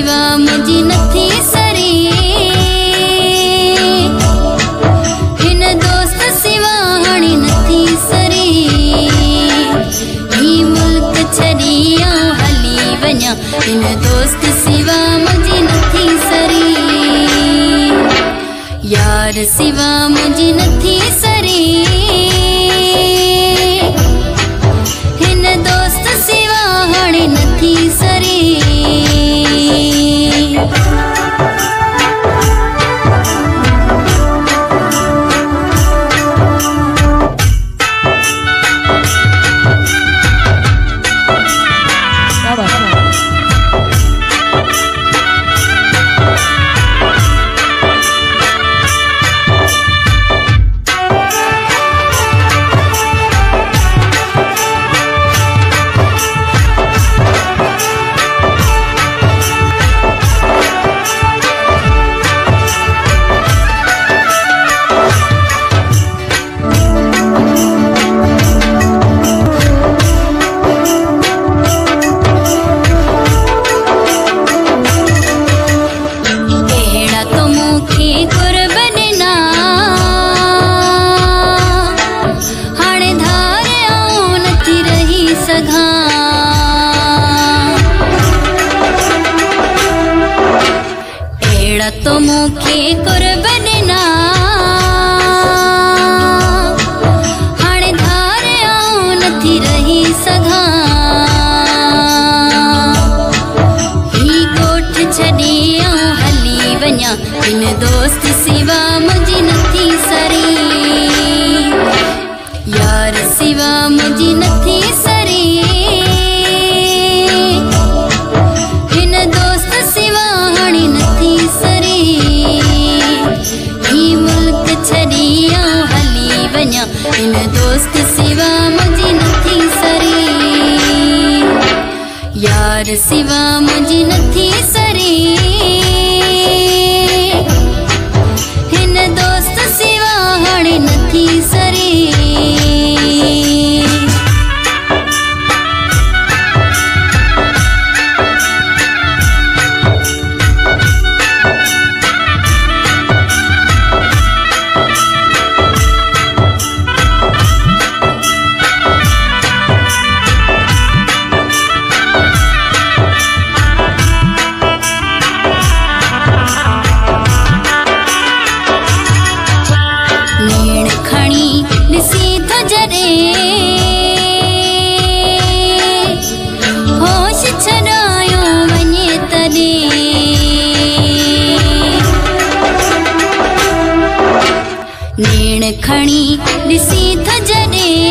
सिवा मुझी नथी सरी, हिन दोस्त सिवा हाणे नथी सरी। ही मुल्क छड़ी हली वञा, हिन दोस्त सिवा मुझी नथी सरी। यार सिवा मुझी नथी सरी, हिन दोस्त सिवा हाणे नथी सरी। तो मुखे कुर्बन ना हाणे धार आऊं नथी रही सघां। ही कोठ छड़ी आऊं हली वञा, हिन दोस्त सिवा मुझी नथी सरी। यार सिवा मुझी नथी सरी, हिन दोस्त सिवा हाणे नथी सरी। हिन दोस्त सिवा मुझी नथी सरी। यार सिवा मुझी नथी सरी, हिन दोस्त सिवा हाणे नथी सरी। होश छड़ायो वञे तॾहिं, नेण खणी ॾिसी त जॾहिं।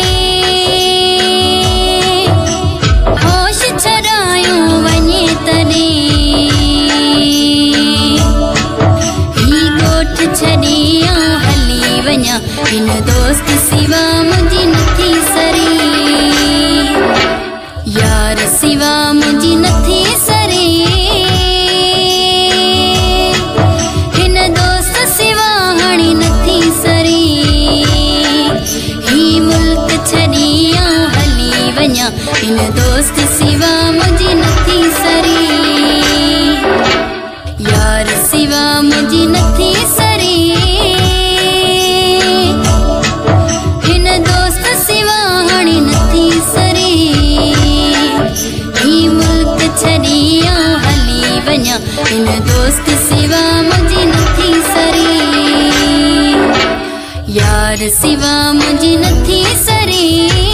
होश छड़ायो वञे तॾहिं, ही ॻोठ छड़ी हली वञा, हिन दोस्त सिवा मुझी नथी सरी। यार सिवा मुझी नथी सरी, हिन दोस्त सिवा हाणे नथी सरी। ही मुल्क छड़ी हली वञा, हिन दोस्त सिवा मुझी नथी सरी। यार सिवा मुझी नथी सरी, हिन दोस्त सिवा मुझी नथी सरी। यार सिवा मुझी नथी सरी।